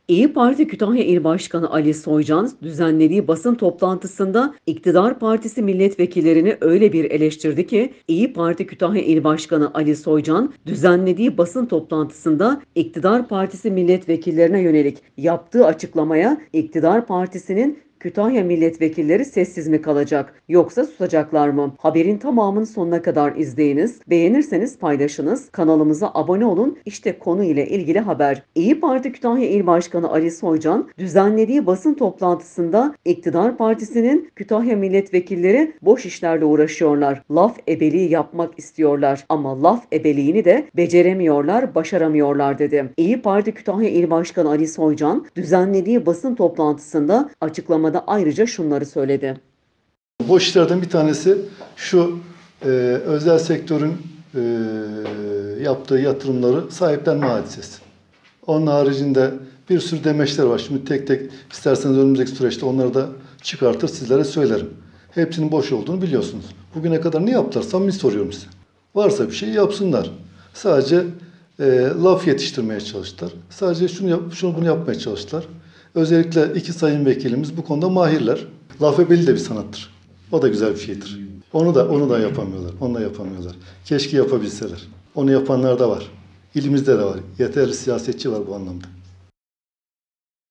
İyi Parti Kütahya İl Başkanı Ali Soycan düzenlediği basın toplantısında iktidar partisi milletvekillerini öyle bir eleştirdi ki İyi Parti Kütahya İl Başkanı Ali Soycan düzenlediği basın toplantısında iktidar partisi milletvekillerine yönelik yaptığı açıklamaya iktidar partisinin Kütahya milletvekilleri sessiz mi kalacak yoksa susacaklar mı? Haberin tamamını sonuna kadar izleyiniz. Beğenirseniz paylaşınız. Kanalımıza abone olun. İşte konu ile ilgili haber. İyi Parti Kütahya İl Başkanı Ali Soycan düzenlediği basın toplantısında iktidar partisinin Kütahya milletvekilleri boş işlerle uğraşıyorlar. Laf ebeliği yapmak istiyorlar ama laf ebeliğini de beceremiyorlar, başaramıyorlar dedi. İyi Parti Kütahya İl Başkanı Ali Soycan düzenlediği basın toplantısında açıklamada ayrıca şunları söyledi. Boş işlerden bir tanesi şu özel sektörün yaptığı yatırımları sahiplenme hadisesi. Onun haricinde bir sürü demeçler var. Şimdi tek tek isterseniz önümüzdeki süreçte onları da çıkartır sizlere söylerim. Hepsinin boş olduğunu biliyorsunuz. Bugüne kadar ne yaptılar? Samimi soruyorum size. Varsa bir şey yapsınlar. Sadece laf yetiştirmeye çalıştılar. Sadece şunu bunu yapmaya çalıştılar. Özellikle iki sayın vekilimiz bu konuda mahirler. Laf ebeli de bir sanattır. O da güzel bir şeydir. Onu da yapamıyorlar. Onu da yapamıyorlar. Keşke yapabilseler. Onu yapanlar da var. İlimizde de var. Yeterli siyasetçi var bu anlamda.